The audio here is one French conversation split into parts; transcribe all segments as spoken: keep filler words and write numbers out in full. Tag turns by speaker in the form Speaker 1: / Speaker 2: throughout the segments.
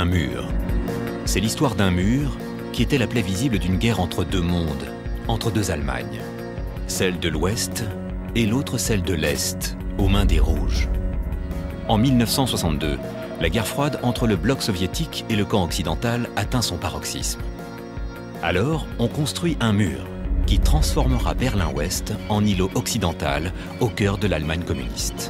Speaker 1: Un mur. C'est l'histoire d'un mur qui était la plaie visible d'une guerre entre deux mondes, entre deux Allemagnes. Celle de l'Ouest et l'autre celle de l'Est, aux mains des Rouges. En mille neuf cent soixante-deux, la guerre froide entre le bloc soviétique et le camp occidental atteint son paroxysme. Alors, on construit un mur qui transformera Berlin-Ouest en îlot occidental au cœur de l'Allemagne communiste.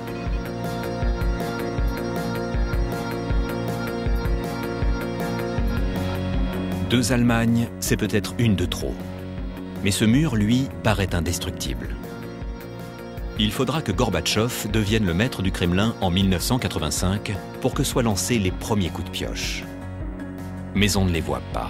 Speaker 1: Deux Allemagnes, c'est peut-être une de trop. Mais ce mur, lui, paraît indestructible. Il faudra que Gorbatchev devienne le maître du Kremlin en mille neuf cent quatre-vingt-cinq pour que soient lancés les premiers coups de pioche. Mais on ne les voit pas.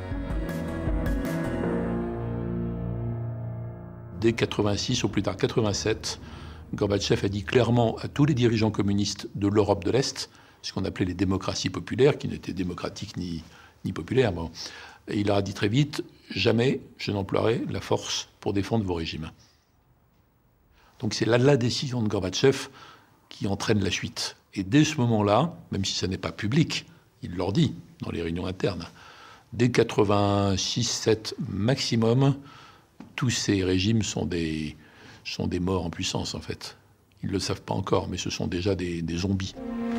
Speaker 2: Dès quatre-vingt-six, au plus tard quatre-vingt-sept, Gorbatchev a dit clairement à tous les dirigeants communistes de l'Europe de l'Est, ce qu'on appelait les démocraties populaires, qui n'étaient démocratiques ni, ni populaires, bon, et il leur a dit très vite, jamais je n'emploierai la force pour défendre vos régimes. Donc c'est la, la décision de Gorbatchev qui entraîne la suite. Et dès ce moment-là, même si ça n'est pas public, il leur dit dans les réunions internes, dès quatre-vingt-six sept maximum, tous ces régimes sont des, sont des morts en puissance, en fait. Ils ne le savent pas encore, mais ce sont déjà des, des zombies.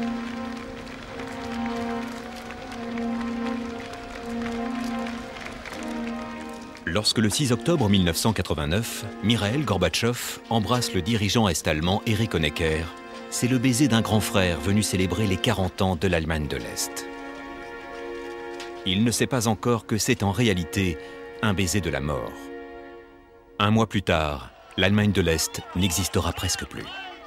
Speaker 1: Lorsque le six octobre mille neuf cent quatre-vingt-neuf, Mikhaïl Gorbatchev embrasse le dirigeant est-allemand Erich Honecker, c'est le baiser d'un grand frère venu célébrer les quarante ans de l'Allemagne de l'Est. Il ne sait pas encore que c'est en réalité un baiser de la mort. Un mois plus tard, l'Allemagne de l'Est n'existera presque plus.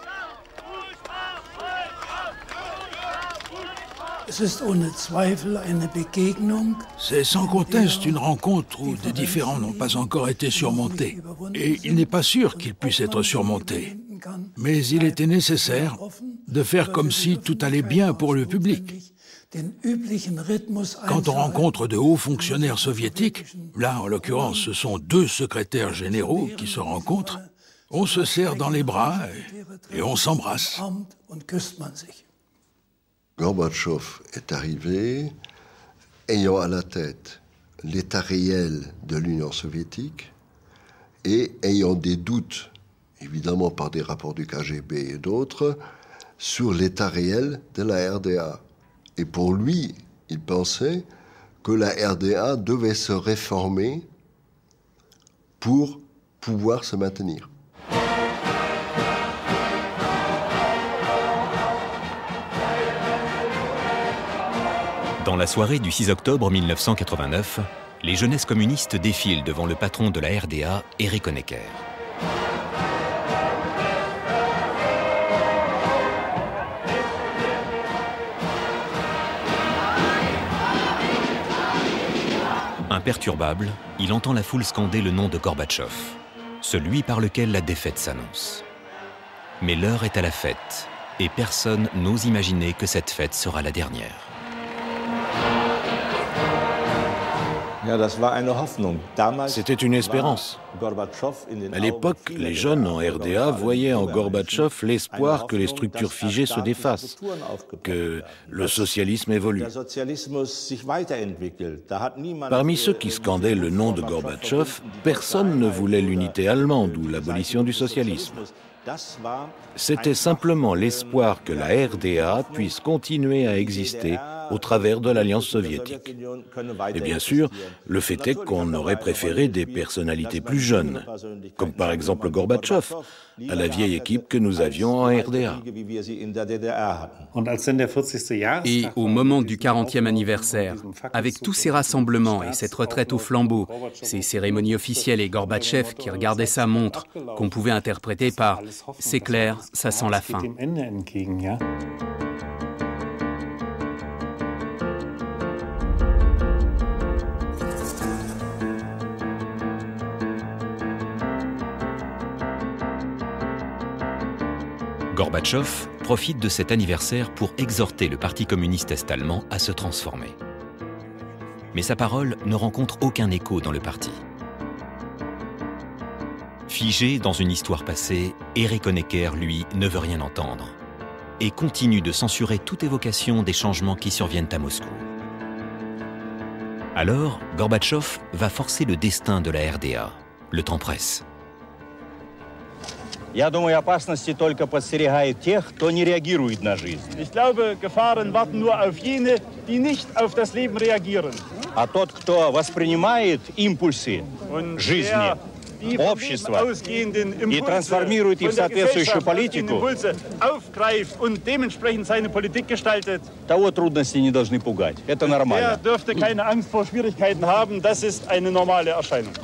Speaker 3: C'est sans conteste une rencontre où des différends n'ont pas encore été surmontés. Et il n'est pas sûr qu'ils puissent être surmontés. Mais il était nécessaire de faire comme si tout allait bien pour le public. Quand on rencontre de hauts fonctionnaires soviétiques, là en l'occurrence ce sont deux secrétaires généraux qui se rencontrent, on se serre dans les bras et, et on s'embrasse.
Speaker 4: Gorbatchev est arrivé ayant à la tête l'état réel de l'Union soviétique et ayant des doutes, évidemment par des rapports du K G B et d'autres, sur l'état réel de la R D A. Et pour lui, il pensait que la R D A devait se réformer pour pouvoir se maintenir.
Speaker 1: Dans la soirée du six octobre mille neuf cent quatre-vingt-neuf, les jeunesses communistes défilent devant le patron de la R D A, Erich Honecker. Imperturbable, il entend la foule scander le nom de Gorbatchev, celui par lequel la défaite s'annonce. Mais l'heure est à la fête, et personne n'ose imaginer que cette fête sera la dernière.
Speaker 5: C'était une espérance. À l'époque, les jeunes en R D A voyaient en Gorbatchev l'espoir que les structures figées se défassent, que le socialisme évolue. Parmi ceux qui scandaient le nom de Gorbatchev, personne ne voulait l'unité allemande ou l'abolition du socialisme. C'était simplement l'espoir que la R D A puisse continuer à exister au travers de l'Alliance soviétique. Et bien sûr, le fait est qu'on aurait préféré des personnalités plus jeunes, comme par exemple Gorbatchev, à la vieille équipe que nous avions en R D A.
Speaker 6: Et au moment du quarantième anniversaire, avec tous ces rassemblements et cette retraite au flambeau, ces cérémonies officielles et Gorbatchev qui regardait sa montre, qu'on pouvait interpréter par « c'est clair, ça sent la fin ».
Speaker 1: Gorbatchev profite de cet anniversaire pour exhorter le Parti communiste est-allemand à se transformer. Mais sa parole ne rencontre aucun écho dans le parti. Figé dans une histoire passée, Erich Honecker, lui, ne veut rien entendre et continue de censurer toute évocation des changements qui surviennent à Moscou. Alors, Gorbatchev va forcer le destin de la R D A. Le temps presse.
Speaker 7: Я думаю, опасности только подстерегают тех, кто не реагирует на жизнь.
Speaker 8: Ich glaube, Gefahren warten nur auf jene, die nicht auf das Leben reagieren.
Speaker 7: А тот, кто воспринимает импульсы жизни, общества и трансформирует их в соответствующую политику,
Speaker 8: aufgreift und dementsprechend seine Politik gestaltet,
Speaker 7: того трудности не должны пугать. Это нормально.
Speaker 8: Der dürfte keine Angst vor Schwierigkeiten haben. Das ist eine normale Erscheinung.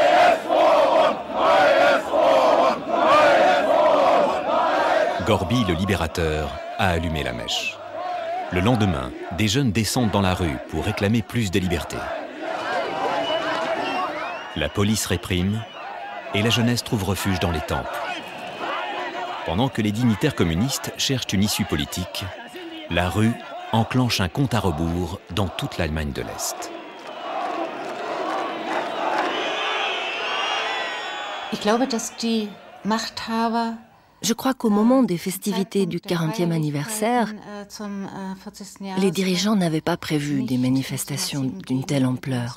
Speaker 1: Gorby, le libérateur, a allumé la mèche. Le lendemain, des jeunes descendent dans la rue pour réclamer plus de liberté. La police réprime et la jeunesse trouve refuge dans les temples. Pendant que les dignitaires communistes cherchent une issue politique, la rue enclenche un compte à rebours dans toute l'Allemagne de l'Est.
Speaker 9: Ich glaube, dass die Machthaber
Speaker 10: Je crois qu'au moment des festivités du quarantième anniversaire, les dirigeants n'avaient pas prévu des manifestations d'une telle ampleur,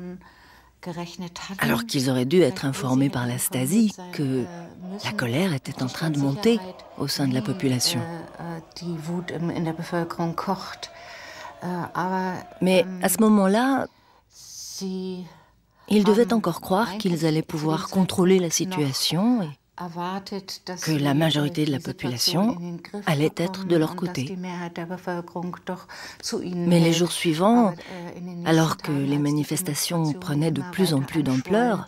Speaker 10: alors qu'ils auraient dû être informés par la Stasi que la colère était en train de monter au sein de la population. Mais à ce moment-là, ils devaient encore croire qu'ils allaient pouvoir contrôler la situation et que la majorité de la population allait être de leur côté. Mais les jours suivants, alors que les manifestations prenaient de plus en plus d'ampleur,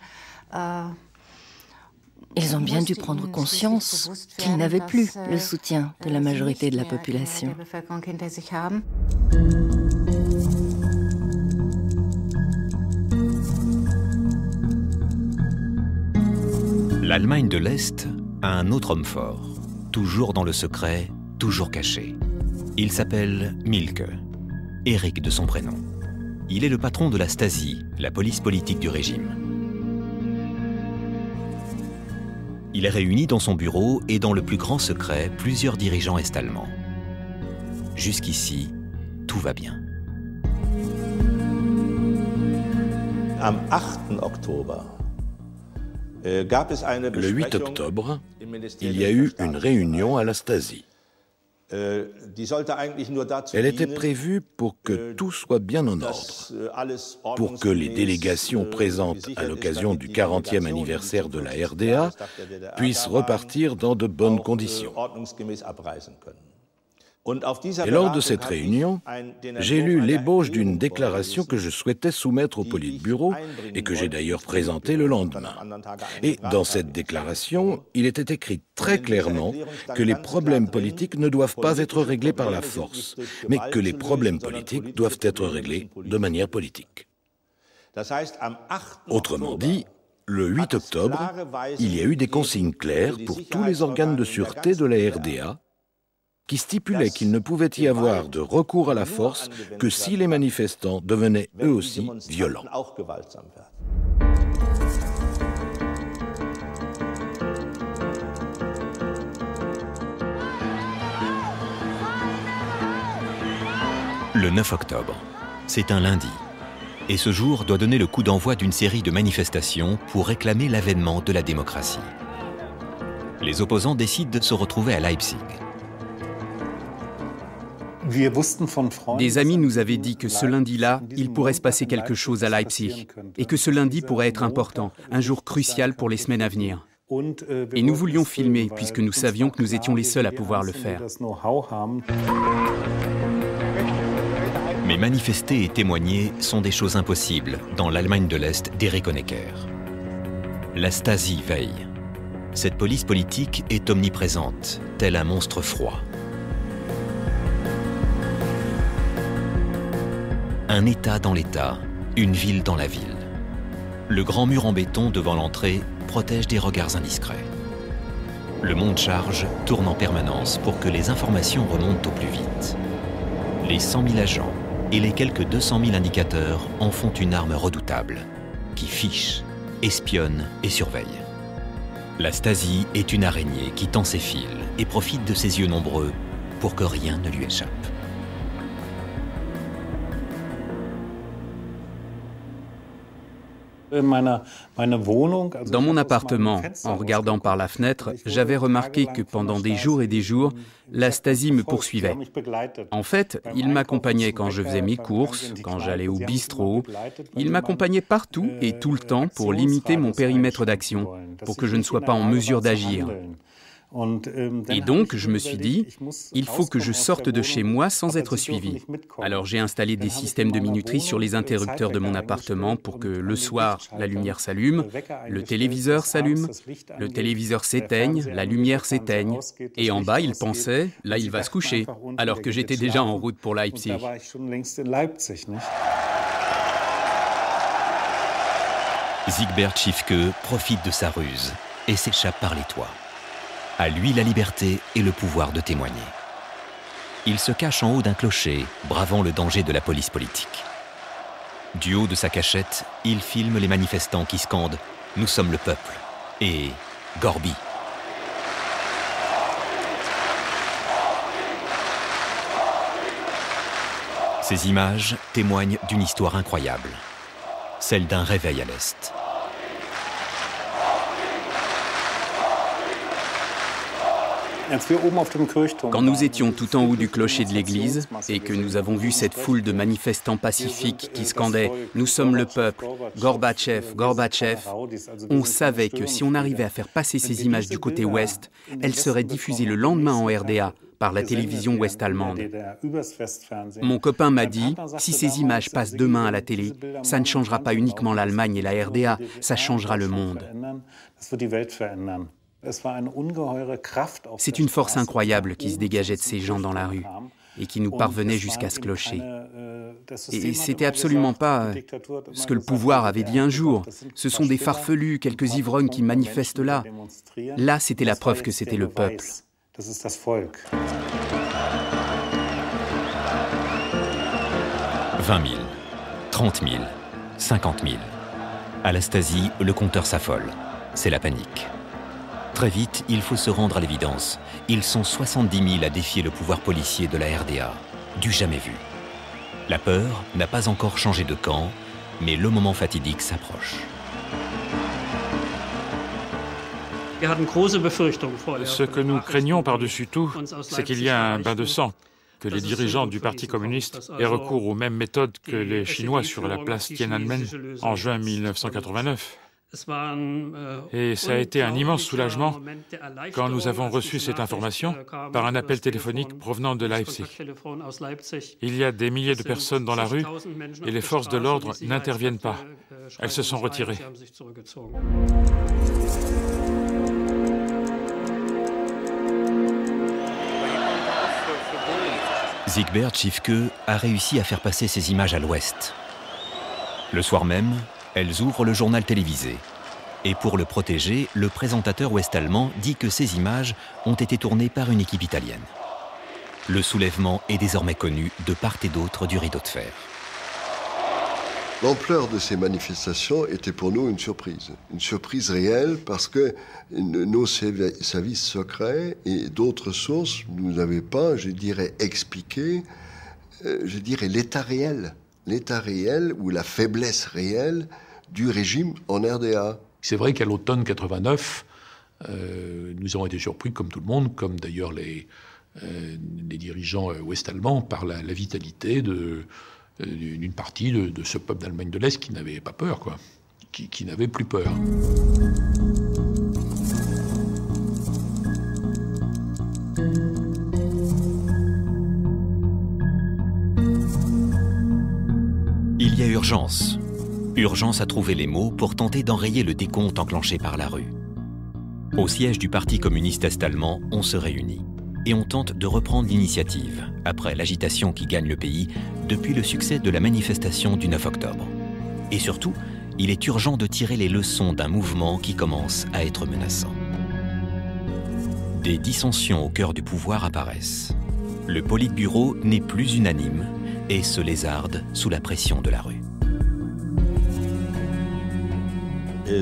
Speaker 10: ils ont bien dû prendre conscience qu'ils n'avaient plus le soutien de la majorité de la population.
Speaker 1: L'Allemagne de l'Est a un autre homme fort, toujours dans le secret, toujours caché. Il s'appelle Mielke, Éric de son prénom. Il est le patron de la Stasi, la police politique du régime. Il a réuni dans son bureau et dans le plus grand secret plusieurs dirigeants est-allemands. Jusqu'ici, tout va bien.
Speaker 5: Am achten Oktober. Le huit octobre, il y a eu une réunion à la Stasi. Elle était prévue pour que tout soit bien en ordre, pour que les délégations présentes à l'occasion du quarantième anniversaire de la R D A puissent repartir dans de bonnes conditions. Et lors de cette réunion, j'ai lu l'ébauche d'une déclaration que je souhaitais soumettre au Politburo et que j'ai d'ailleurs présentée le lendemain. Et dans cette déclaration, il était écrit très clairement que les problèmes politiques ne doivent pas être réglés par la force, mais que les problèmes politiques doivent être réglés de manière politique. Autrement dit, le huit octobre, il y a eu des consignes claires pour tous les organes de sûreté de la R D A qui stipulait qu'il ne pouvait y avoir de recours à la force que si les manifestants devenaient eux aussi violents.
Speaker 1: Le neuf octobre, c'est un lundi. Et ce jour doit donner le coup d'envoi d'une série de manifestations pour réclamer l'avènement de la démocratie. Les opposants décident de se retrouver à Leipzig.
Speaker 6: Des amis nous avaient dit que ce lundi-là, il pourrait se passer quelque chose à Leipzig et que ce lundi pourrait être important, un jour crucial pour les semaines à venir. Et nous voulions filmer puisque nous savions que nous étions les seuls à pouvoir le faire.
Speaker 1: Mais manifester et témoigner sont des choses impossibles dans l'Allemagne de l'Est d'Erich Honecker. La Stasi veille. Cette police politique est omniprésente, tel un monstre froid. Un État dans l'État, une ville dans la ville. Le grand mur en béton devant l'entrée protège des regards indiscrets. Le monde charge tourne en permanence pour que les informations remontent au plus vite. Les cent mille agents et les quelques deux cent mille indicateurs en font une arme redoutable, qui fiche, espionne et surveille. La Stasi est une araignée qui tend ses fils et profite de ses yeux nombreux pour que rien ne lui échappe.
Speaker 6: Dans mon appartement, en regardant par la fenêtre, j'avais remarqué que pendant des jours et des jours, la Stasi me poursuivait. En fait, il m'accompagnait quand je faisais mes courses, quand j'allais au bistrot. Il m'accompagnait partout et tout le temps pour limiter mon périmètre d'action, pour que je ne sois pas en mesure d'agir. Et donc, je me suis dit, il faut que je sorte de chez moi sans être suivi. Alors j'ai installé des systèmes de minuterie sur les interrupteurs de mon appartement pour que le soir, la lumière s'allume, le téléviseur s'allume, le téléviseur s'éteigne, la lumière s'éteigne. Et en bas, il pensait, là, il va se coucher, alors que j'étais déjà en route pour Leipzig.
Speaker 1: Siegbert Schiefke profite de sa ruse et s'échappe par les toits. À lui la liberté et le pouvoir de témoigner. Il se cache en haut d'un clocher, bravant le danger de la police politique. Du haut de sa cachette, il filme les manifestants qui scandent « Nous sommes le peuple » et « Gorby ». Ces images témoignent d'une histoire incroyable, celle d'un réveil à l'Est.
Speaker 6: Quand nous étions tout en haut du clocher de l'église et que nous avons vu cette foule de manifestants pacifiques qui scandaient « Nous sommes le peuple, Gorbatchev, Gorbatchev », on savait que si on arrivait à faire passer ces images du côté ouest, elles seraient diffusées le lendemain en R D A par la télévision ouest-allemande. Mon copain m'a dit « Si ces images passent demain à la télé, ça ne changera pas uniquement l'Allemagne et la R D A, ça changera le monde ». C'est une force incroyable qui se dégageait de ces gens dans la rue et qui nous parvenait jusqu'à ce clocher. Et c'était absolument pas ce que le pouvoir avait dit un jour. Ce sont des farfelus, quelques ivrognes qui manifestent là. Là, c'était la preuve que c'était le peuple.
Speaker 1: vingt mille, trente mille, cinquante mille. À la Stasi, le compteur s'affole. C'est la panique. Très vite, il faut se rendre à l'évidence. Ils sont soixante-dix mille à défier le pouvoir policier de la R D A. Du jamais vu. La peur n'a pas encore changé de camp, mais le moment fatidique s'approche.
Speaker 11: Ce que nous craignons par-dessus tout, c'est qu'il y a un bain de sang, que les dirigeants du Parti communiste aient recours aux mêmes méthodes que les Chinois sur la place Tiananmen en juin mille neuf cent quatre-vingt-neuf. Et ça a été un immense soulagement quand nous avons reçu cette information par un appel téléphonique provenant de Leipzig. Il y a des milliers de personnes dans la rue et les forces de l'ordre n'interviennent pas. Elles se sont retirées.
Speaker 1: Siegbert Schiefke a réussi à faire passer ces images à l'ouest. Le soir même, elles ouvrent le journal télévisé. Et pour le protéger, le présentateur ouest-allemand dit que ces images ont été tournées par une équipe italienne. Le soulèvement est désormais connu de part et d'autre du rideau de fer.
Speaker 4: L'ampleur de ces manifestations était pour nous une surprise. Une surprise réelle parce que nos services secrets et d'autres sources nous n'avaient pas, je dirais, expliqué, euh, je dirais, l'état réel. L'état réel ou la faiblesse réelle du régime en R D A.
Speaker 2: C'est vrai qu'à l'automne quatre-vingt-neuf, euh, nous avons été surpris, comme tout le monde, comme d'ailleurs les, euh, les dirigeants ouest-allemands, par la, la vitalité de, euh, d'une partie de, de ce peuple d'Allemagne de l'Est qui n'avait pas peur, quoi, qui, qui n'avait plus peur.
Speaker 1: Il y a urgence. Urgence à trouver les mots pour tenter d'enrayer le décompte enclenché par la rue. Au siège du Parti communiste est-allemand, on se réunit et on tente de reprendre l'initiative, après l'agitation qui gagne le pays depuis le succès de la manifestation du neuf octobre. Et surtout, il est urgent de tirer les leçons d'un mouvement qui commence à être menaçant. Des dissensions au cœur du pouvoir apparaissent. Le Politburo n'est plus unanime et se lézarde sous la pression de la rue.
Speaker 5: Le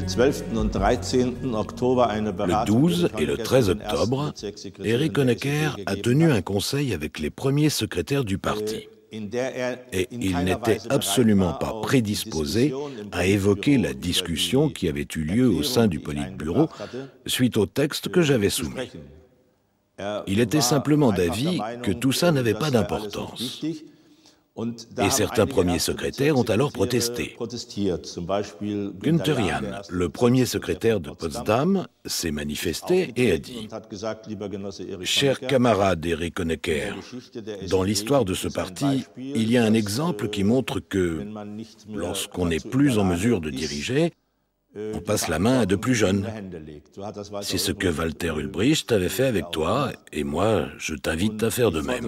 Speaker 5: douze et le treize octobre, Erich Honecker a tenu un conseil avec les premiers secrétaires du parti. Et il n'était absolument pas prédisposé à évoquer la discussion qui avait eu lieu au sein du Politburo suite au texte que j'avais soumis. Il était simplement d'avis que tout ça n'avait pas d'importance. Et certains premiers secrétaires ont alors protesté. Günther Jahn, le premier secrétaire de Potsdam, s'est manifesté et a dit « Cher camarade Erich Honecker, dans l'histoire de ce parti, il y a un exemple qui montre que, lorsqu'on n'est plus en mesure de diriger, on passe la main à de plus jeunes. C'est ce que Walter Ulbricht avait fait avec toi, et moi, je t'invite à faire de même. »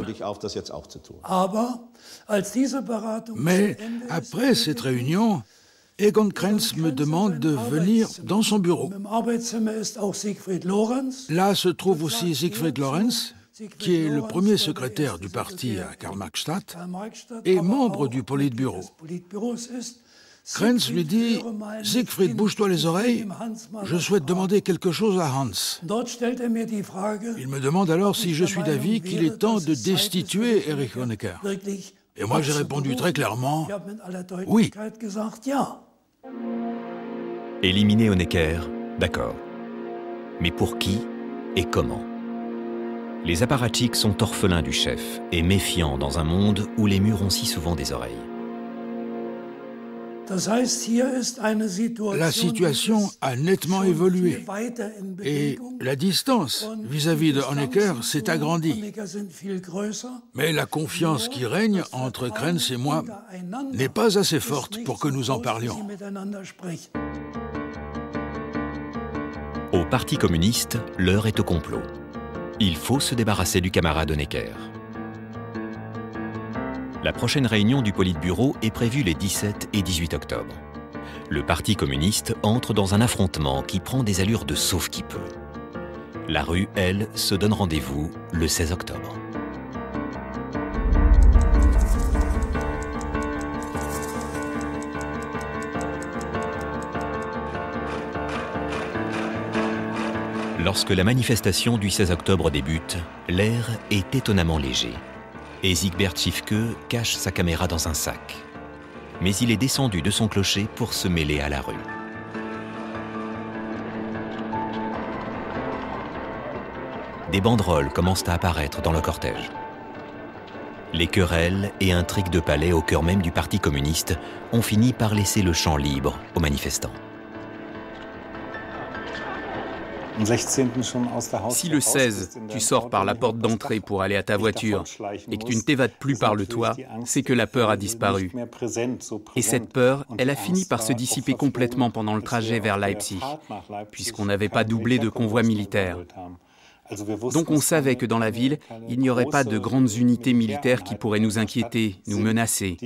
Speaker 3: Mais après cette réunion, Egon Krenz me demande de venir dans son bureau. Là se trouve aussi Siegfried Lorenz, qui est le premier secrétaire du parti à Karl-Marx-Stadt et membre du Politburo. Krenz lui dit « Siegfried, bouge-toi les oreilles, je souhaite demander quelque chose à Hans. » Il me demande alors si je suis d'avis qu'il est temps de destituer Erich Honecker. Et moi j'ai répondu très clairement « Oui ».
Speaker 1: Éliminer Honecker, d'accord. Mais pour qui et comment? Les apparatchiks sont orphelins du chef et méfiants dans un monde où les murs ont si souvent des oreilles.
Speaker 3: La situation a nettement évolué et la distance vis-à-vis de Honecker s'est agrandie. Mais la confiance qui règne entre Krenz et moi n'est pas assez forte pour que nous en parlions.
Speaker 1: Au Parti communiste, l'heure est au complot. Il faut se débarrasser du camarade Honecker. La prochaine réunion du Politburo est prévue les dix-sept et dix-huit octobre. Le Parti communiste entre dans un affrontement qui prend des allures de sauve qui peut. La rue, elle, se donne rendez-vous le seize octobre. Lorsque la manifestation du seize octobre débute, l'air est étonnamment léger. Et Siegbert Schiefke cache sa caméra dans un sac. Mais il est descendu de son clocher pour se mêler à la rue. Des banderoles commencent à apparaître dans le cortège. Les querelles et intrigues de palais au cœur même du Parti communiste ont fini par laisser le champ libre aux manifestants.
Speaker 6: Si le seize, tu sors par la porte d'entrée pour aller à ta voiture et que tu ne t'évades plus par le toit, c'est que la peur a disparu. Et cette peur, elle a fini par se dissiper complètement pendant le trajet vers Leipzig, puisqu'on n'avait pas doublé de convois militaires. Donc on savait que dans la ville, il n'y aurait pas de grandes unités militaires qui pourraient nous inquiéter, nous menacer.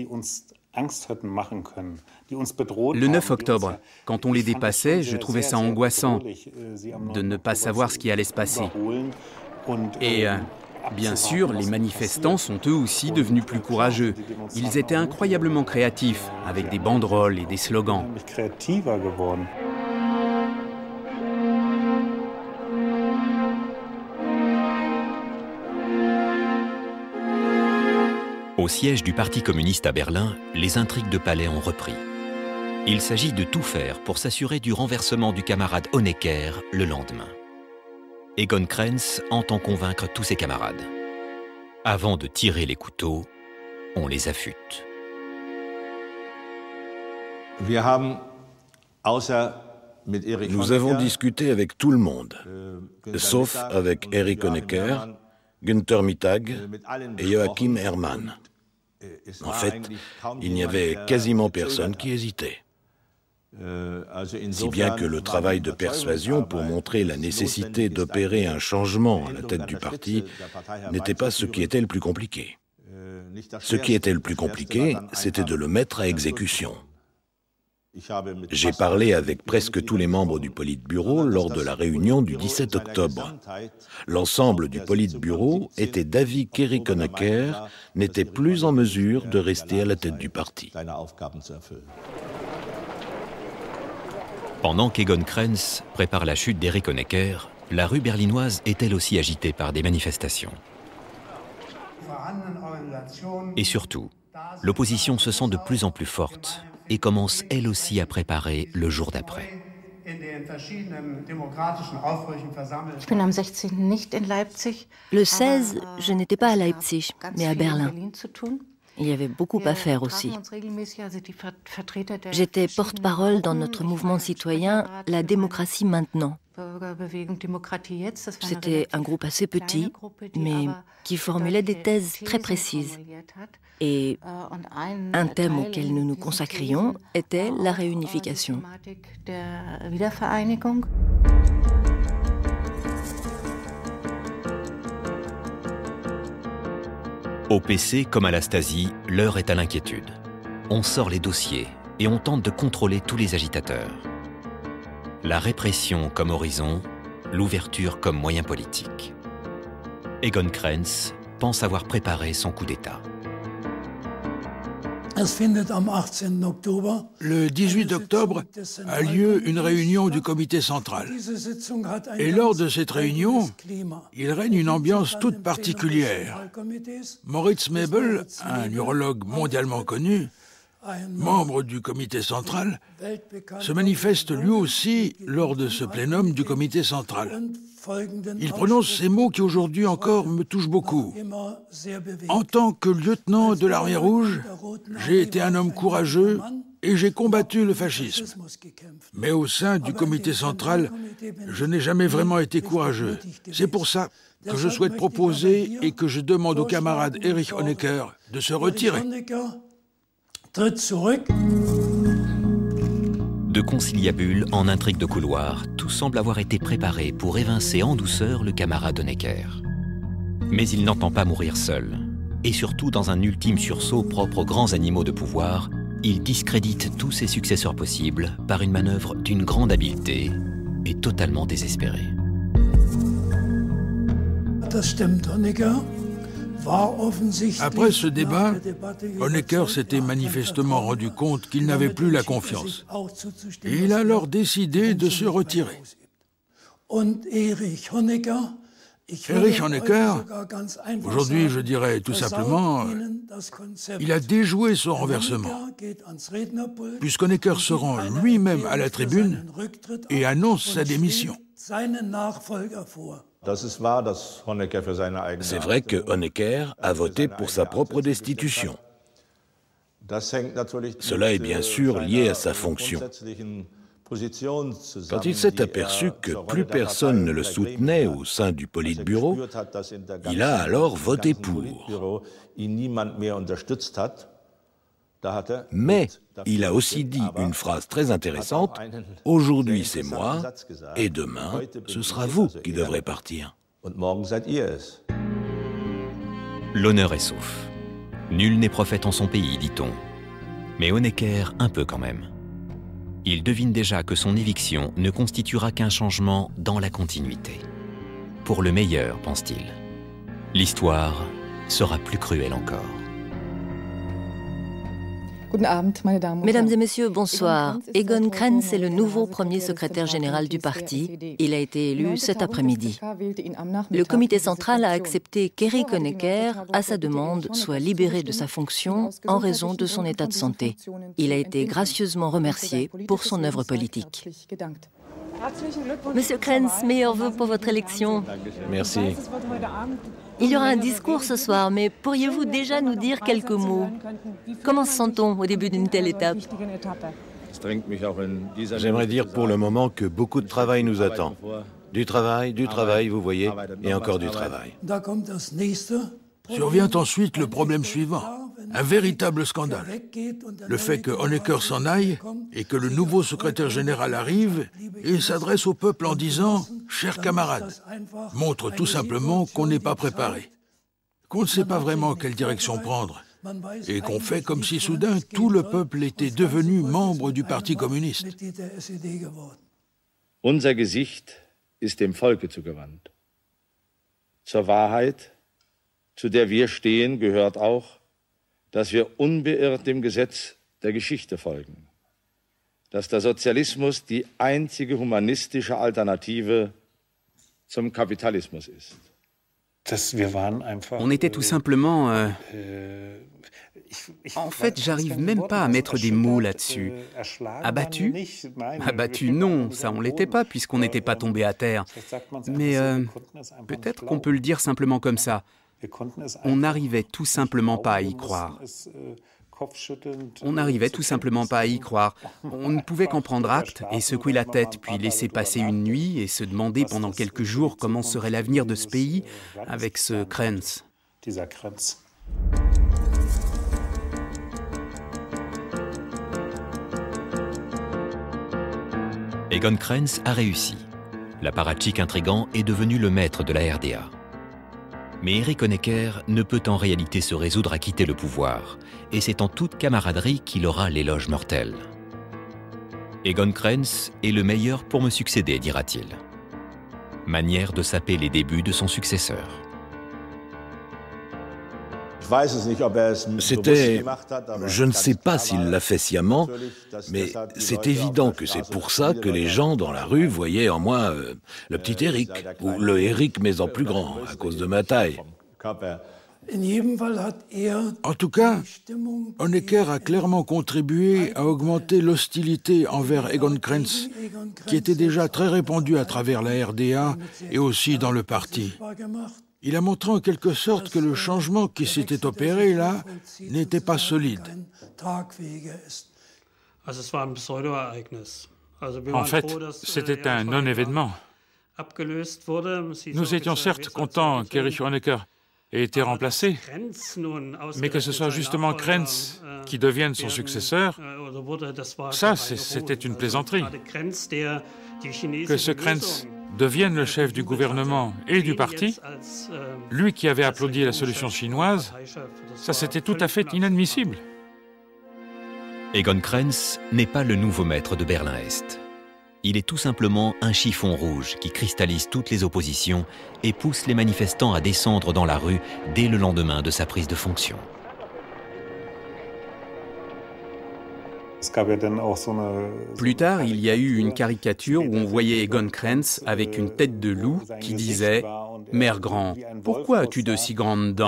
Speaker 6: Le neuf octobre, quand on les dépassait, je trouvais ça angoissant de ne pas savoir ce qui allait se passer. Et euh, bien sûr, les manifestants sont eux aussi devenus plus courageux. Ils étaient incroyablement créatifs, avec des banderoles et des slogans.
Speaker 1: Au siège du Parti communiste à Berlin, les intrigues de palais ont repris. Il s'agit de tout faire pour s'assurer du renversement du camarade Honecker le lendemain. Egon Krenz entend convaincre tous ses camarades. Avant de tirer les couteaux, on les affûte.
Speaker 5: Nous avons discuté avec tout le monde, sauf avec Erich Honecker, Günther Mittag et Joachim Herrmann. En fait, il n'y avait quasiment personne qui hésitait. Si bien que le travail de persuasion pour montrer la nécessité d'opérer un changement à la tête du parti n'était pas ce qui était le plus compliqué. Ce qui était le plus compliqué, c'était de le mettre à exécution. J'ai parlé avec presque tous les membres du Politburo lors de la réunion du dix-sept octobre. L'ensemble du Politburo était d'avis qu'Erich Honecker n'était plus en mesure de rester à la tête du parti.
Speaker 1: Pendant qu'Egon Krenz prépare la chute d'Erich Honecker, la rue berlinoise est elle aussi agitée par des manifestations. Et surtout, l'opposition se sent de plus en plus forte et commence elle aussi à préparer le jour d'après.
Speaker 10: Le seize, je n'étais pas à Leipzig, mais à Berlin. Il y avait beaucoup à faire aussi. J'étais porte-parole dans notre mouvement citoyen La démocratie maintenant. C'était un groupe assez petit, mais qui formulait des thèses très précises. Et un thème auquel nous nous consacrions était la réunification.
Speaker 1: Au P C comme à la Stasi, l'heure est à l'inquiétude. On sort les dossiers et on tente de contrôler tous les agitateurs. La répression comme horizon, l'ouverture comme moyen politique. Egon Krenz pense avoir préparé son coup d'État.
Speaker 3: Le dix-huit octobre a lieu une réunion du comité central. Et lors de cette réunion, il règne une ambiance toute particulière. Moritz Mebel, un urologue mondialement connu, membre du comité central, se manifeste lui aussi lors de ce plénum du comité central. Il prononce ces mots qui aujourd'hui encore me touchent beaucoup. En tant que lieutenant de l'Armée rouge, j'ai été un homme courageux et j'ai combattu le fascisme. Mais au sein du comité central, je n'ai jamais vraiment été courageux. C'est pour ça que je souhaite proposer et que je demande au camarade Erich Honecker de se retirer.
Speaker 1: De conciliabule en intrigue de couloir, tout semble avoir été préparé pour évincer en douceur le camarade Honecker. Mais il n'entend pas mourir seul. Et surtout, dans un ultime sursaut propre aux grands animaux de pouvoir, il discrédite tous ses successeurs possibles par une manœuvre d'une grande habileté et totalement désespérée.
Speaker 3: Après ce débat, Honecker s'était manifestement rendu compte qu'il n'avait plus la confiance. Et il a alors décidé de se retirer. Erich Honecker, aujourd'hui je dirais tout simplement, il a déjoué son renversement, puisqu'Honecker se rend lui-même à la tribune et annonce sa démission.
Speaker 5: C'est vrai que Honecker a voté pour sa propre destitution. Cela est bien sûr lié à sa fonction. Quand il s'est aperçu que plus personne ne le soutenait au sein du Politburo, il a alors voté pour. Mais il a aussi dit une phrase très intéressante, « Aujourd'hui c'est moi, et demain ce sera vous qui devrez partir. »
Speaker 1: L'honneur est sauf. Nul n'est prophète en son pays, dit-on. Mais Honecker un peu quand même. Il devine déjà que son éviction ne constituera qu'un changement dans la continuité. Pour le meilleur, pense-t-il. L'histoire sera plus cruelle encore.
Speaker 10: Mesdames et messieurs, bonsoir. Egon Krenz est le nouveau premier secrétaire général du parti. Il a été élu cet après-midi. Le comité central a accepté qu'Erich Honecker, à sa demande, soit libéré de sa fonction en raison de son état de santé. Il a été gracieusement remercié pour son œuvre politique. Monsieur Krenz, meilleurs vœux pour votre élection.
Speaker 5: Merci.
Speaker 10: Il y aura un discours ce soir, mais pourriez-vous déjà nous dire quelques mots? Comment se sent-on au début d'une telle étape?
Speaker 5: J'aimerais dire pour le moment que beaucoup de travail nous attend. Du travail, du travail, vous voyez, et encore du travail.
Speaker 3: Survient ensuite le problème suivant, un véritable scandale. Le fait que Honecker s'en aille et que le nouveau secrétaire général arrive et s'adresse au peuple en disant « Chers camarades », montre tout simplement qu'on n'est pas préparé, qu'on ne sait pas vraiment quelle direction prendre et qu'on fait comme si soudain tout le peuple était devenu membre du Parti communiste.
Speaker 12: Unser Gesicht ist dem Volke zugewandt. Zur Wahrheit, zu der wir stehen, gehört auch, dass wir unbeirrt dem Gesetz der Geschichte folgen, dass der Sozialismus die einzige humanistische Alternative zum Kapitalismus ist.
Speaker 6: On était tout simplement... Euh... En fait, j'arrive même pas à mettre des mots là-dessus. Abattu? Abattu, non, ça on l'était pas puisqu'on n'était pas tombé à terre. Mais euh, peut-être qu'on peut le dire simplement comme ça. On n'arrivait tout simplement pas à y croire. On n'arrivait tout simplement pas à y croire. On ne pouvait qu'en prendre acte et secouer la tête, puis laisser passer une nuit et se demander pendant quelques jours comment serait l'avenir de ce pays avec ce Krenz.
Speaker 1: Egon Krenz a réussi. L'apparatchik intrigant est devenu le maître de la R D A. Mais Erich Honecker ne peut en réalité se résoudre à quitter le pouvoir, et c'est en toute camaraderie qu'il aura l'éloge mortel. Egon Krenz est le meilleur pour me succéder, dira-t-il. Manière de saper les débuts de son successeur.
Speaker 5: C'était... Je ne sais pas s'il l'a fait sciemment, mais c'est évident que c'est pour ça que les gens dans la rue voyaient en moi euh, le petit Eric, ou le Eric mais en plus grand, à cause de ma taille.
Speaker 3: En tout cas, Honecker a clairement contribué à augmenter l'hostilité envers Egon Krenz, qui était déjà très répandue à travers la R D A et aussi dans le parti. Il a montré en quelque sorte que le changement qui s'était opéré là n'était pas solide.
Speaker 11: En fait, c'était un non-événement. Nous étions certes contents qu'Erich Honecker ait été remplacé, mais que ce soit justement Krenz qui devienne son successeur, ça, c'était une plaisanterie. Que ce Krenz devienne le chef du gouvernement et du parti, lui qui avait applaudi la solution chinoise, ça c'était tout à fait inadmissible.
Speaker 1: Egon Krenz n'est pas le nouveau maître de Berlin-Est. Il est tout simplement un chiffon rouge qui cristallise toutes les oppositions et pousse les manifestants à descendre dans la rue dès le lendemain de sa prise de fonction.
Speaker 6: Plus tard, il y a eu une caricature où on voyait Egon Krenz avec une tête de loup qui disait « Mère grand, pourquoi as-tu de si grandes dents ?»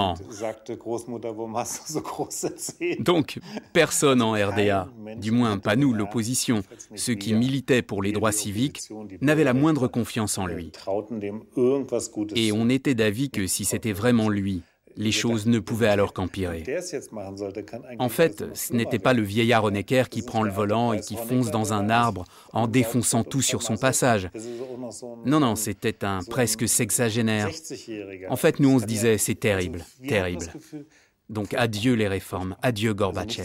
Speaker 6: Donc, personne en R D A, du moins pas nous, l'opposition, ceux qui militaient pour les droits civiques, n'avaient la moindre confiance en lui. Et on était d'avis que si c'était vraiment lui, les choses ne pouvaient alors qu'empirer. En fait, ce n'était pas le vieillard Honecker qui prend le volant et qui fonce dans un arbre en défonçant tout sur son passage. Non, non, c'était un presque sexagénaire. En fait, nous, on se disait, c'est terrible, terrible. Donc adieu les réformes, adieu Gorbatchev.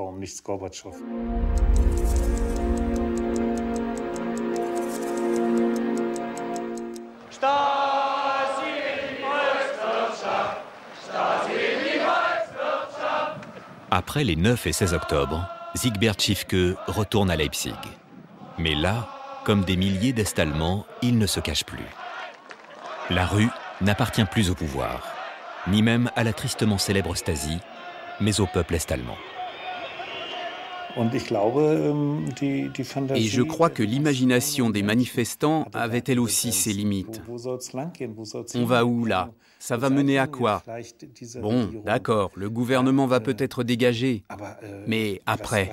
Speaker 1: Après les neuf et seize octobre, Siegbert Schiefke retourne à Leipzig. Mais là, comme des milliers d'Est-Allemands, il ne se cache plus. La rue n'appartient plus au pouvoir, ni même à la tristement célèbre Stasi, mais au peuple est-allemand.
Speaker 6: Et je crois que l'imagination des manifestants avait elle aussi ses limites. On va où là? Ça va mener à quoi? Bon, d'accord, le gouvernement va peut-être dégager, mais après?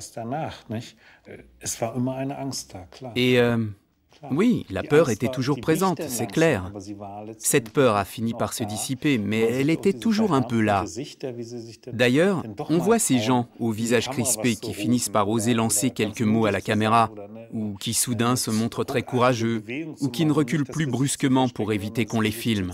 Speaker 6: Et euh, oui, la peur était toujours présente, c'est clair. Cette peur a fini par se dissiper, mais elle était toujours un peu là. D'ailleurs, on voit ces gens au visage crispé qui finissent par oser lancer quelques mots à la caméra, ou qui soudain se montrent très courageux, ou qui ne reculent plus brusquement pour éviter qu'on les filme.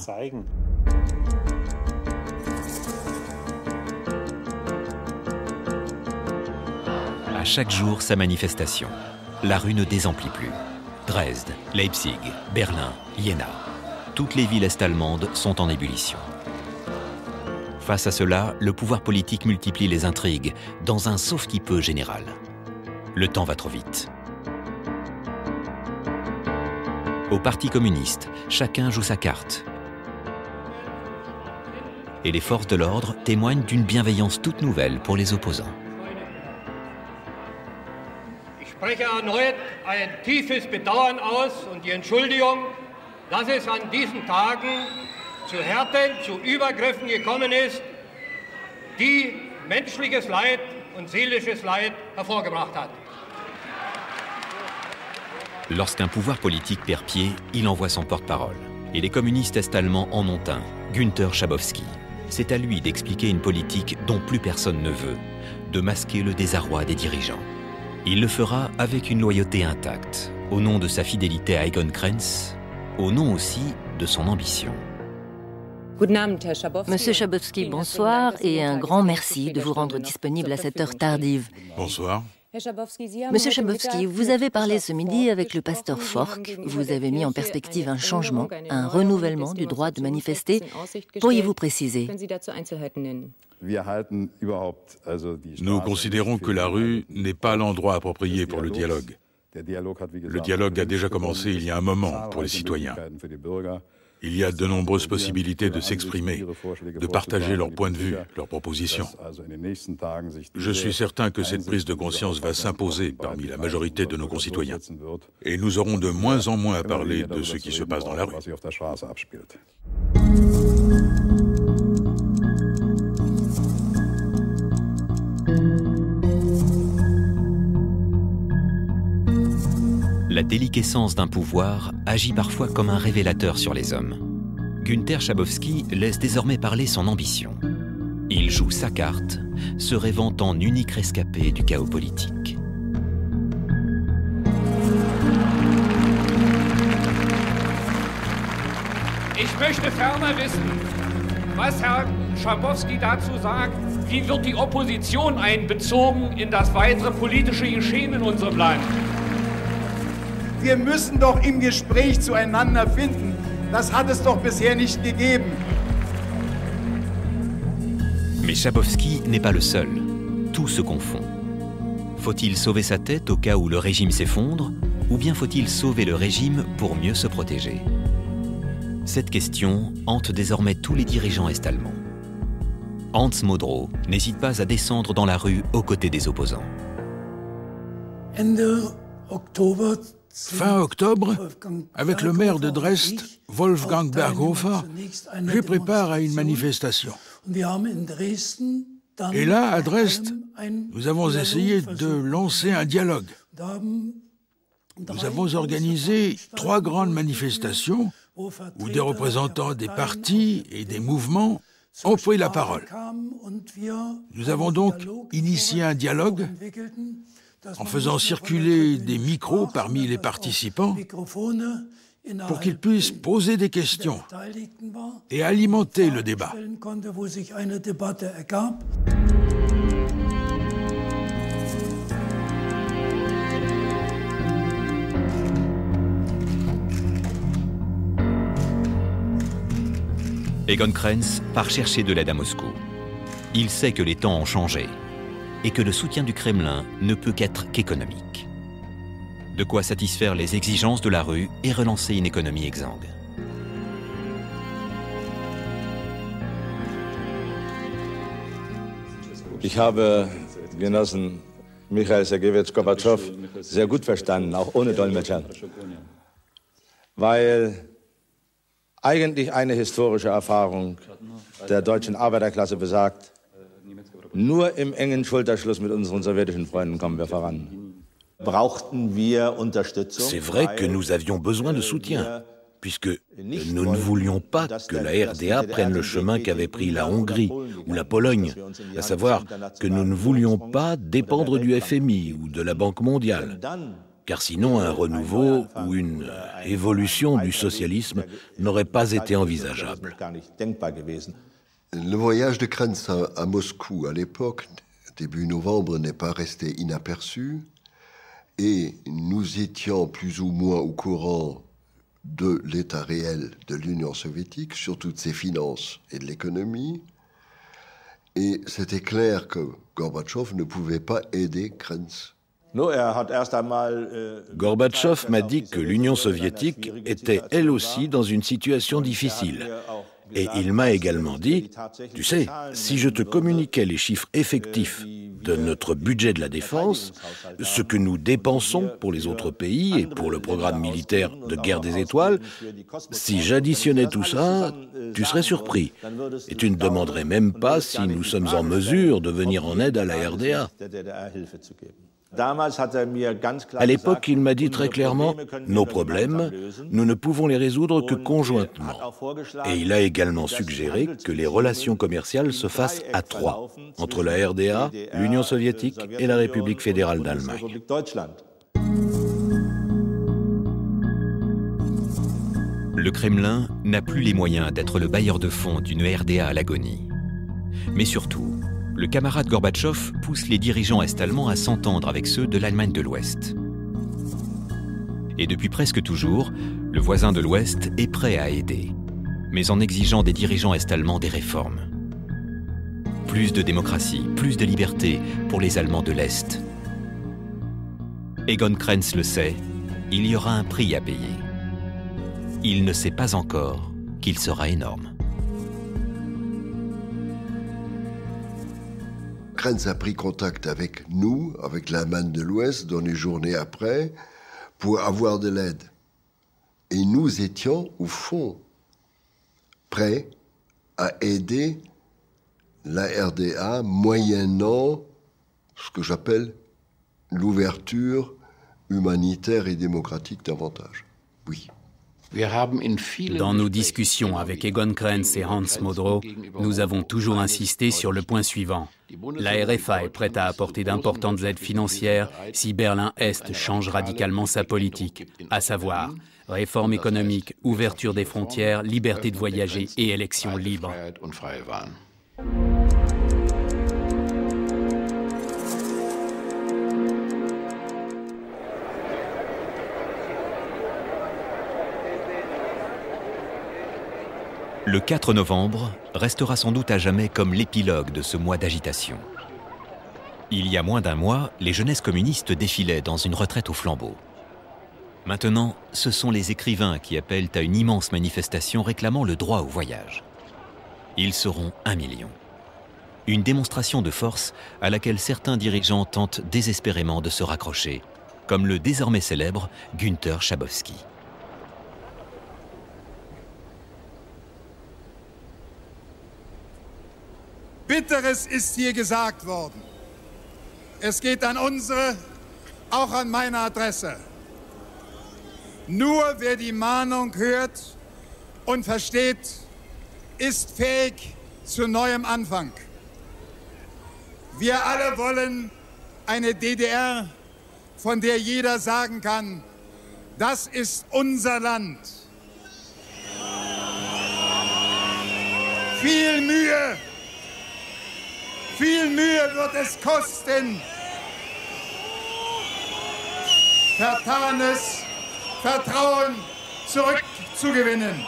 Speaker 1: À chaque jour, sa manifestation. La rue ne désemplit plus. Dresde, Leipzig, Berlin, Iéna. Toutes les villes est-allemandes sont en ébullition. Face à cela, le pouvoir politique multiplie les intrigues dans un sauf-qui-peut général. Le temps va trop vite. Au Parti communiste, chacun joue sa carte. Et les forces de l'ordre témoignent d'une bienveillance toute nouvelle pour les opposants.
Speaker 13: Ich spreche erneut ein tiefes Bedauern aus und die Entschuldigung, dass es an diesen Tagen zu Härten, zu Übergriffen gekommen ist, die menschliches Leid und seelisches Leid hervorgebracht hat.
Speaker 1: Lorsqu'un pouvoir politique perd pied, il envoie son porte-parole. Et les communistes est-allemands en ont un, Günther Schabowski. C'est à lui d'expliquer une politique dont plus personne ne veut, de masquer le désarroi des dirigeants. Il le fera avec une loyauté intacte, au nom de sa fidélité à Egon Krenz, au nom aussi de son ambition.
Speaker 10: Monsieur Schabowski, bonsoir et un grand merci de vous rendre disponible à cette heure tardive.
Speaker 14: Bonsoir.
Speaker 10: Monsieur Schabowski, vous avez parlé ce midi avec le pasteur Fork. Vous avez mis en perspective un changement, un renouvellement du droit de manifester. Pourriez-vous préciser?
Speaker 14: Nous considérons que la rue n'est pas l'endroit approprié pour le dialogue. Le dialogue a déjà commencé il y a un moment pour les citoyens. Il y a de nombreuses possibilités de s'exprimer, de partager leur point de vue, leurs propositions. Je suis certain que cette prise de conscience va s'imposer parmi la majorité de nos concitoyens. Et nous aurons de moins en moins à parler de ce qui se passe dans la rue.
Speaker 1: La déliquescence d'un pouvoir agit parfois comme un révélateur sur les hommes. Günther Schabowski laisse désormais parler son ambition. Il joue sa carte, se rêvant en unique rescapé du chaos politique.
Speaker 15: Ich möchte ferner wissen, was Herr Schabowski dazu sagt, wie wird die Opposition einbezogen in das weitere politische Geschehen in unserem Land?
Speaker 16: Wir müssen doch im Gespräch zueinander finden. Das hat es doch bisher nicht gegeben.
Speaker 1: Mais Schabowski n'est pas le seul. Tout se confond. Faut-il sauver sa tête au cas où le régime s'effondre, ou bien faut-il sauver le régime pour mieux se protéger? Cette question hante désormais tous les dirigeants est-allemands. Hans Modrow n'hésite pas à descendre dans la rue aux côtés des opposants.
Speaker 3: Fin octobre, avec le maire de Dresde, Wolfgang Berghofer, j'ai pris part à une manifestation. Et là, à Dresde, nous avons essayé de lancer un dialogue. Nous avons organisé trois grandes manifestations où des représentants des partis et des mouvements ont pris la parole. Nous avons donc initié un dialogue en faisant circuler des micros parmi les participants pour qu'ils puissent poser des questions et alimenter le débat.
Speaker 1: Egon Krenz part chercher de l'aide à Moscou. Il sait que les temps ont changé et que le soutien du Kremlin ne peut qu'être qu'économique. De quoi satisfaire les exigences de la rue et relancer une économie exsangue.
Speaker 12: Ich habe Genossen Michail Sergejewitsch Gorbatschow sehr gut verstanden, auch ohne Dolmetscher, weil eigentlich eine historische Erfahrung der deutschen Arbeiterklasse besagt, nur im engen Schulterschluss mit unseren sowjetischen Freunden kommen wir voran.
Speaker 5: C'est vrai que nous avions besoin de soutien, puisque nous ne voulions pas que la R D A prenne le chemin qu'avait pris la Hongrie ou la Pologne, à savoir que nous ne voulions pas dépendre du F M I ou de la Banque mondiale, car sinon un renouveau ou une évolution du socialisme n'aurait pas été envisageable.
Speaker 4: Le voyage de Krenz à, à Moscou à l'époque, début novembre, n'est pas resté inaperçu et nous étions plus ou moins au courant de l'état réel de l'Union soviétique, surtout de ses finances et de l'économie. Et c'était clair que Gorbatchev ne pouvait pas aider Krenz.
Speaker 5: Gorbatchev m'a dit que l'Union soviétique était elle aussi dans une situation difficile. Et il m'a également dit, tu sais, si je te communiquais les chiffres effectifs de notre budget de la défense, ce que nous dépensons pour les autres pays et pour le programme militaire de guerre des étoiles, si j'additionnais tout ça, tu serais surpris. Et tu ne demanderais même pas si nous sommes en mesure de venir en aide à la R D A. À l'époque, il m'a dit très clairement, nos problèmes, nous ne pouvons les résoudre que conjointement. Et il a également suggéré que les relations commerciales se fassent à trois, entre la R D A, l'Union soviétique et la République fédérale d'Allemagne.
Speaker 1: Le Kremlin n'a plus les moyens d'être le bailleur de fonds d'une R D A à l'agonie. Mais surtout, le camarade Gorbatchev pousse les dirigeants est-allemands à s'entendre avec ceux de l'Allemagne de l'Ouest. Et depuis presque toujours, le voisin de l'Ouest est prêt à aider, mais en exigeant des dirigeants est-allemands des réformes. Plus de démocratie, plus de liberté pour les Allemands de l'Est. Egon Krenz le sait, il y aura un prix à payer. Il ne sait pas encore qu'il sera énorme.
Speaker 4: Krenz a pris contact avec nous, avec l'Allemagne de l'Ouest, dans les journées après, pour avoir de l'aide. Et nous étions, au fond, prêts à aider la R D A moyennant ce que j'appelle l'ouverture humanitaire et démocratique davantage. Oui.
Speaker 6: Dans nos discussions avec Egon Krenz et Hans Modrow, nous avons toujours insisté sur le point suivant. La R F A est prête à apporter d'importantes aides financières si Berlin-Est change radicalement sa politique, à savoir réforme économique, ouverture des frontières, liberté de voyager et élections libres.
Speaker 1: Le quatre novembre restera sans doute à jamais comme l'épilogue de ce mois d'agitation. Il y a moins d'un mois, les jeunesses communistes défilaient dans une retraite au flambeau. Maintenant, ce sont les écrivains qui appellent à une immense manifestation réclamant le droit au voyage. Ils seront un million. Une démonstration de force à laquelle certains dirigeants tentent désespérément de se raccrocher, comme le désormais célèbre Günther Schabowski.
Speaker 16: Bitteres ist hier gesagt worden. Es geht an unsere, auch an meine Adresse. Nur wer die Mahnung hört und versteht, ist fähig zu neuem Anfang. Wir alle wollen eine D D R, von der jeder sagen kann, das ist unser Land. Viel Mühe, viel Mühe wird es kosten, vertanes Vertrauen zurückzugewinnen.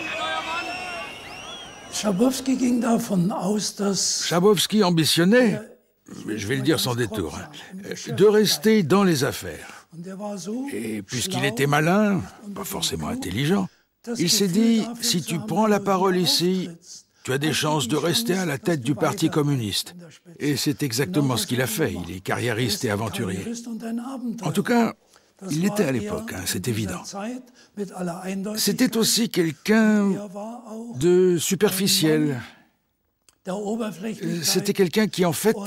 Speaker 3: Schabowski ging davon aus, dass... Schabowski ambitionnait, je vais le dire sans détour, de rester dans les affaires. Et puisqu'il était malin, pas forcément intelligent, il s'est dit, si tu prends la parole ici, tu as des chances de rester à la tête du Parti communiste. Et c'est exactement ce qu'il a fait, il est carriériste et aventurier. En tout cas, il l'était à l'époque, hein, c'est évident. C'était aussi quelqu'un de superficiel. C'était quelqu'un qui, en fait,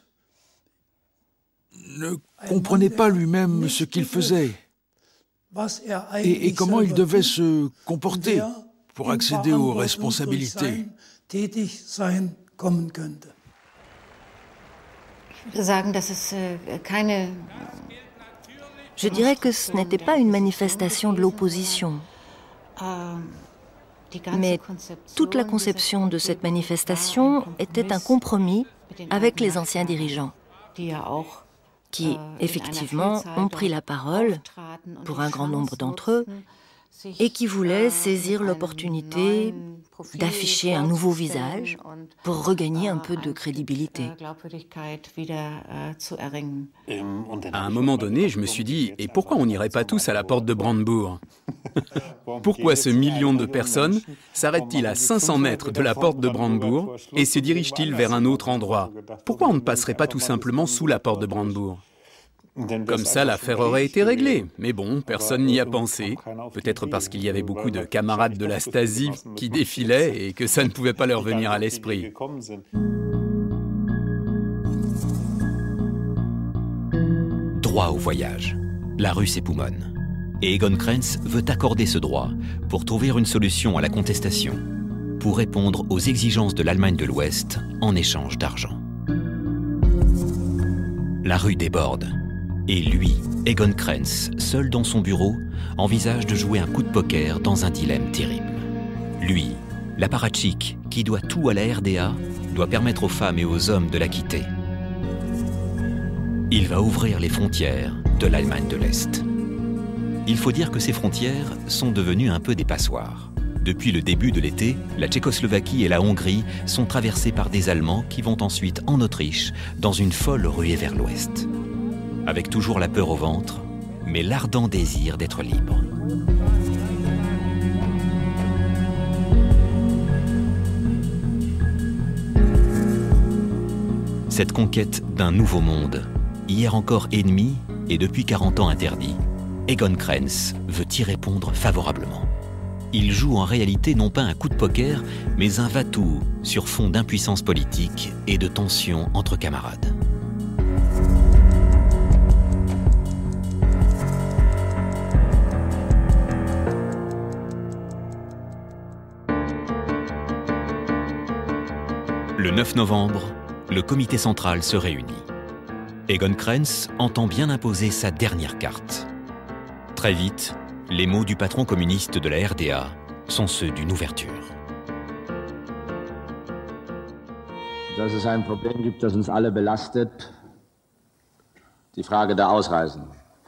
Speaker 3: ne comprenait pas lui-même ce qu'il faisait et, et comment il devait se comporter pour accéder aux responsabilités.
Speaker 10: Je dirais que ce n'était pas une manifestation de l'opposition. Mais toute la conception de cette manifestation était un compromis avec les anciens dirigeants, qui, effectivement, ont pris la parole, pour un grand nombre d'entre eux, et qui voulaient saisir l'opportunité d'afficher un nouveau visage pour regagner un peu de crédibilité.
Speaker 6: À un moment donné, je me suis dit, et pourquoi on n'irait pas tous à la porte de Brandebourg? Pourquoi ce million de personnes s'arrête-t-il à cinq cents mètres de la porte de Brandebourg et se dirige-t-il vers un autre endroit? Pourquoi on ne passerait pas tout simplement sous la porte de Brandebourg? Comme ça, l'affaire aurait été réglée. Mais bon, personne n'y a pensé. Peut-être parce qu'il y avait beaucoup de camarades de la Stasi qui défilaient et que ça ne pouvait pas leur venir à l'esprit.
Speaker 1: Droit au voyage. La rue s'époumonne. Et Egon Krenz veut accorder ce droit pour trouver une solution à la contestation, pour répondre aux exigences de l'Allemagne de l'Ouest en échange d'argent. La rue déborde. Et lui, Egon Krenz, seul dans son bureau, envisage de jouer un coup de poker dans un dilemme terrible. Lui, l'apparatchik qui doit tout à la R D A, doit permettre aux femmes et aux hommes de la quitter. Il va ouvrir les frontières de l'Allemagne de l'Est. Il faut dire que ces frontières sont devenues un peu des passoires. Depuis le début de l'été, la Tchécoslovaquie et la Hongrie sont traversées par des Allemands qui vont ensuite en Autriche, dans une folle ruée vers l'Ouest. Avec toujours la peur au ventre, mais l'ardent désir d'être libre. Cette conquête d'un nouveau monde, hier encore ennemi et depuis quarante ans interdit, Egon Krenz veut y répondre favorablement. Il joue en réalité non pas un coup de poker, mais un va-tout sur fond d'impuissance politique et de tensions entre camarades. Le neuf novembre, le comité central se réunit. Egon Krenz entend bien imposer sa dernière carte. Très vite, les mots du patron communiste de la R D A sont ceux d'une ouverture.
Speaker 17: Dass es ein Problem gibt, das uns alle belastet, die Frage der Ausreisen.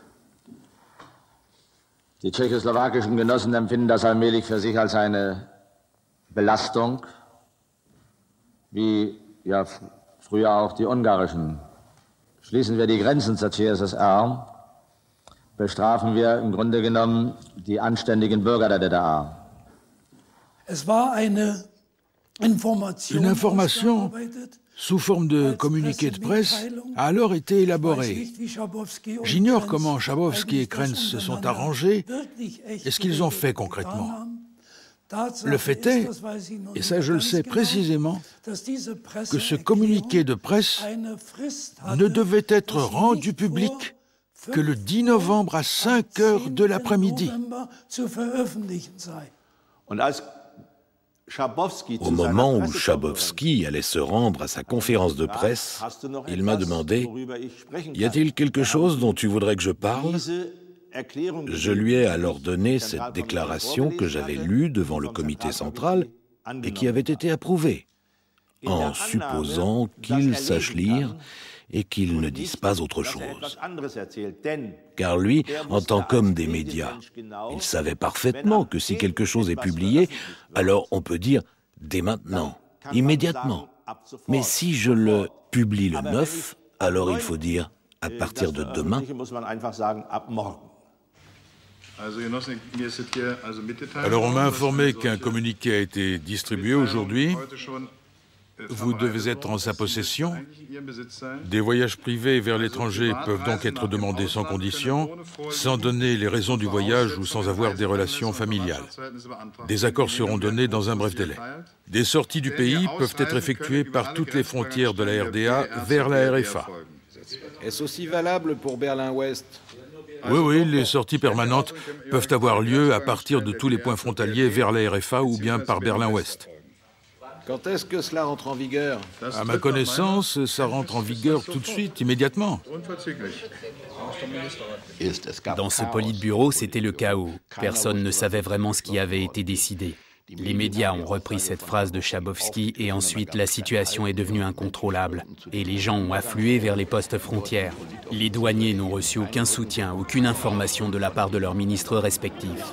Speaker 17: Die tschechoslowakischen Genossen empfinden das allmählich für sich als eine Belastung, wie ja früher auch die ungarischen. Schließen wir die Grenzen zur C S S R, bestrafen wir im Grunde genommen die anständigen Bürger der D D R.
Speaker 3: Es war eine Information, une information sous forme de communiqué de presse a alors été élaborée. J'ignore comment Schabowski et Krenz se sont arrangés et ce qu'ils ont fait concrètement. Le fait est, et ça je le sais précisément, que ce communiqué de presse ne devait être rendu public que le dix novembre à cinq heures de l'après-midi.
Speaker 5: Au moment où Schabowski allait se rendre à sa conférence de presse, il m'a demandé « Y a-t-il quelque chose dont tu voudrais que je parle ?» Je lui ai alors donné cette déclaration que j'avais lue devant le comité central et qui avait été approuvée, en supposant qu'il sache lire et qu'il ne dise pas autre chose. Car lui, en tant qu'homme des médias, il savait parfaitement que si quelque chose est publié, alors on peut dire dès maintenant, immédiatement. Mais si je le publie le neuf, alors il faut dire à partir de demain.
Speaker 14: Alors on m'a informé qu'un communiqué a été distribué aujourd'hui. Vous devez être en sa possession. Des voyages privés vers l'étranger peuvent donc être demandés sans condition, sans donner les raisons du voyage ou sans avoir des relations familiales. Des accords seront donnés dans un bref délai. Des sorties du pays peuvent être effectuées par toutes les frontières de la R D A vers la R F A.
Speaker 5: Est-ce aussi valable pour Berlin-Ouest ?
Speaker 14: Oui, oui, les sorties permanentes peuvent avoir lieu à partir de tous les points frontaliers vers la R F A ou bien par Berlin-Ouest.
Speaker 5: Quand est-ce que cela rentre en vigueur ?
Speaker 14: À ma connaissance, ça rentre en vigueur tout de suite, immédiatement.
Speaker 6: Dans ce politburo, c'était le chaos. Personne ne savait vraiment ce qui avait été décidé. Les médias ont repris cette phrase de Schabowski et ensuite la situation est devenue incontrôlable. Et les gens ont afflué vers les postes frontières. Les douaniers n'ont reçu aucun soutien, aucune information de la part de leurs ministres respectifs.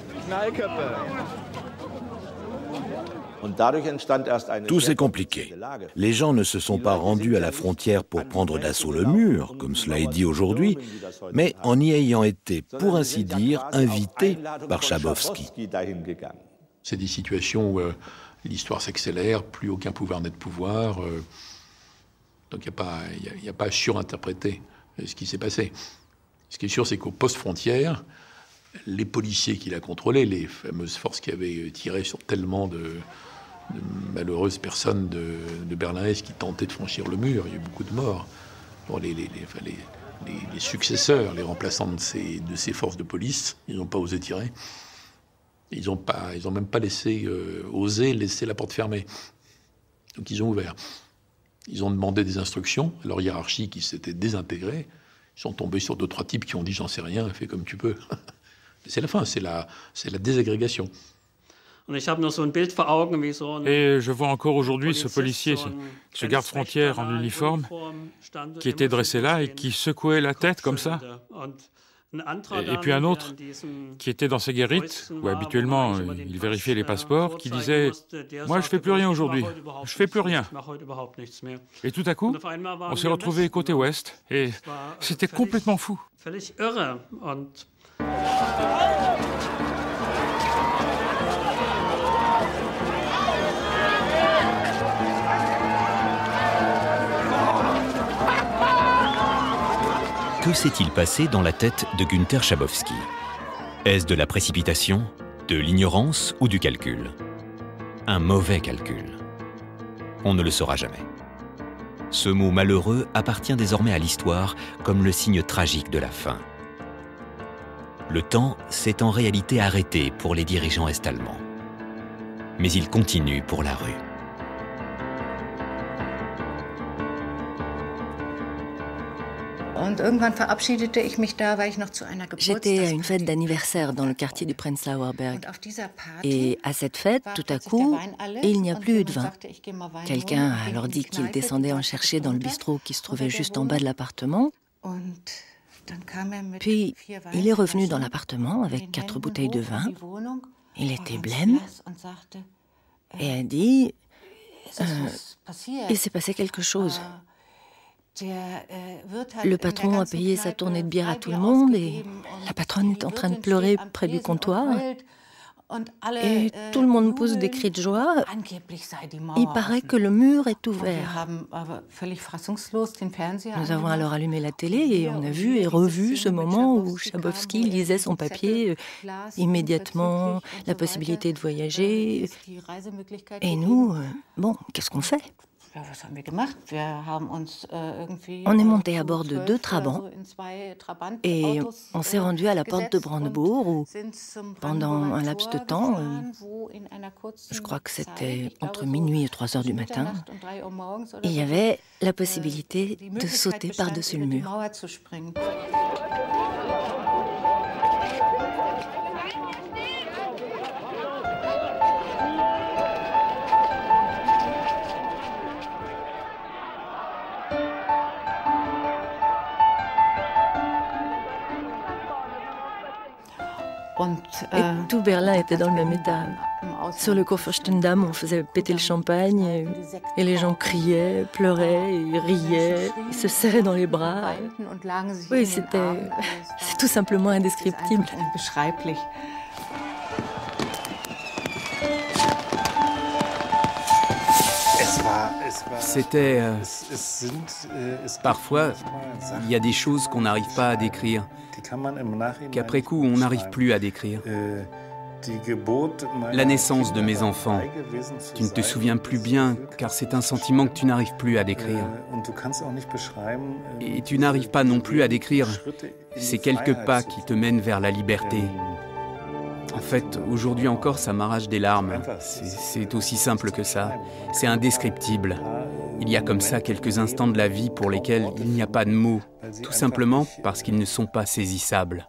Speaker 5: Tout s'est compliqué. Les gens ne se sont pas rendus à la frontière pour prendre d'assaut le mur, comme cela est dit aujourd'hui, mais en y ayant été, pour ainsi dire, invités par Schabowski.
Speaker 2: C'est des situations où euh, l'histoire s'accélère, plus aucun pouvoir n'est de pouvoir. Euh, donc il n'y a, a, a pas à surinterpréter ce qui s'est passé. Ce qui est sûr, c'est qu'au poste frontière, les policiers qui la contrôlaient, les fameuses forces qui avaient tiré sur tellement de, de malheureuses personnes de, de Berlin-Est qui tentaient de franchir le mur, il y a eu beaucoup de morts. Bon, les, les, les, les, les, les successeurs, les remplaçants de ces, de ces forces de police, ils n'ont pas osé tirer. Ils n'ont pas, ils ont même pas laissé, euh, osé laisser la porte fermée. Donc ils ont ouvert. Ils ont demandé des instructions à leur hiérarchie qui s'était désintégrée. Ils sont tombés sur deux, trois types qui ont dit « j'en sais rien, fais comme tu peux ». C'est la fin, c'est la, c'est la désagrégation.
Speaker 11: Et je vois encore aujourd'hui ce policier, ce, ce garde-frontière en uniforme, qui était dressé là et qui secouait la tête comme ça. Et, et puis un autre qui était dans ses guérites, où habituellement il vérifiait les passeports, qui disait « Moi je fais plus rien aujourd'hui, je fais plus rien ». Et tout à coup, on s'est retrouvés côté ouest, et c'était complètement fou.
Speaker 1: Que s'est-il passé dans la tête de Günther Schabowski? Est-ce de la précipitation, de l'ignorance ou du calcul? Un mauvais calcul. On ne le saura jamais. Ce mot malheureux appartient désormais à l'histoire comme le signe tragique de la fin. Le temps s'est en réalité arrêté pour les dirigeants est-allemands. Mais il continue pour la rue.
Speaker 10: J'étais à une fête d'anniversaire dans le quartier du Prenzlauer Berg. Et à cette fête, tout à coup, il n'y a plus eu de vin. Quelqu'un a alors dit qu'il descendait en chercher dans le bistrot qui se trouvait juste en bas de l'appartement. Puis, il est revenu dans l'appartement avec quatre bouteilles de vin. Il était blême et a dit euh, « Il s'est passé quelque chose ». Le patron a payé sa tournée de bière à tout le monde et la patronne est en train de pleurer près du comptoir. Et tout le monde pousse des cris de joie. Il paraît que le mur est ouvert. Nous avons alors allumé la télé et on a vu et revu ce moment où Schabowski lisait son papier, immédiatement la possibilité de voyager. Et nous, bon, qu'est-ce qu'on fait ? On est monté à bord de deux Trabants et on s'est rendu à la porte de Brandebourg où, pendant un laps de temps, je crois que c'était entre minuit et trois heures du matin, il y avait la possibilité de sauter par-dessus le mur. Et tout Berlin était dans le même état. Sur le Kurfürstendamm, on faisait péter le champagne et, et les gens criaient, pleuraient, et riaient, ils se serraient dans les bras. Oui, c'était c'est tout simplement indescriptible.
Speaker 6: C'était... Euh, parfois, il y a des choses qu'on n'arrive pas à décrire, qu'après coup, on n'arrive plus à décrire. La naissance de mes enfants, tu ne te souviens plus bien, car c'est un sentiment que tu n'arrives plus à décrire. Et tu n'arrives pas non plus à décrire ces quelques pas qui te mènent vers la liberté. En fait, aujourd'hui encore, ça m'arrache des larmes. C'est aussi simple que ça. C'est indescriptible. Il y a comme ça quelques instants de la vie pour lesquels il n'y a pas de mots, tout simplement parce qu'ils ne sont pas saisissables.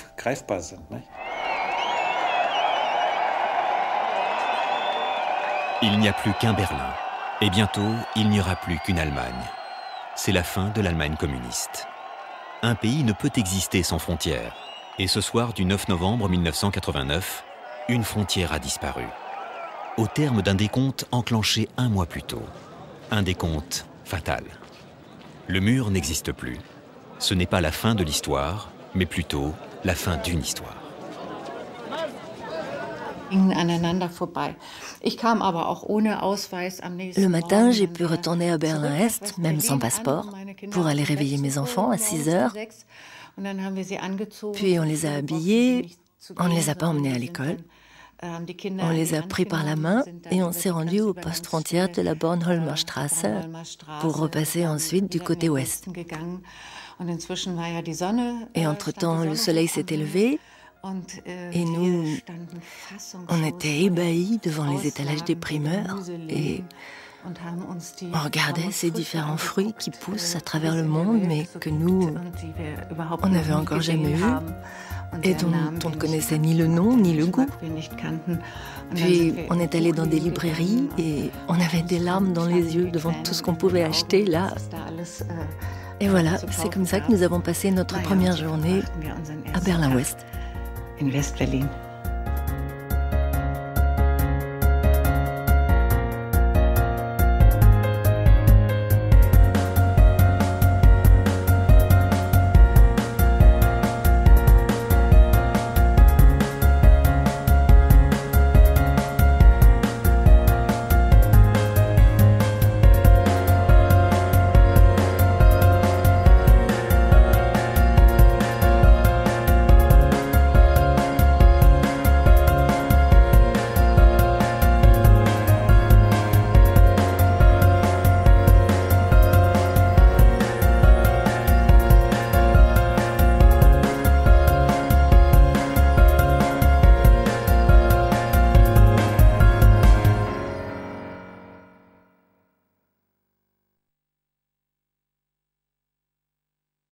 Speaker 1: Il n'y a plus qu'un Berlin. Et bientôt, il n'y aura plus qu'une Allemagne. C'est la fin de l'Allemagne communiste. Un pays ne peut exister sans frontières. Et ce soir du neuf novembre mille neuf cent quatre-vingt-neuf, une frontière a disparu. Au terme d'un décompte enclenché un mois plus tôt. Un décompte fatal. Le mur n'existe plus. Ce n'est pas la fin de l'histoire, mais plutôt la fin d'une histoire.
Speaker 10: Le matin, j'ai pu retourner à Berlin-Est, même sans passeport, pour aller réveiller mes enfants à six heures. Puis on les a habillés, on ne les a pas emmenés à l'école. On les a pris par la main et on s'est rendu au poste frontière de la Bornholmer Straße pour repasser ensuite du côté ouest. Et entre-temps, le soleil s'était levé et nous, on était ébahis devant les étalages des primeurs et on regardait ces différents fruits qui poussent à travers le monde mais que nous, on n'avait encore jamais vus. Et dont on ne connaissait ni le nom ni le goût. Puis on est allé dans des librairies et on avait des larmes dans les yeux devant tout ce qu'on pouvait acheter là. Et voilà, c'est comme ça que nous avons passé notre première journée à Berlin-Ouest.
Speaker 9: In West-Berlin.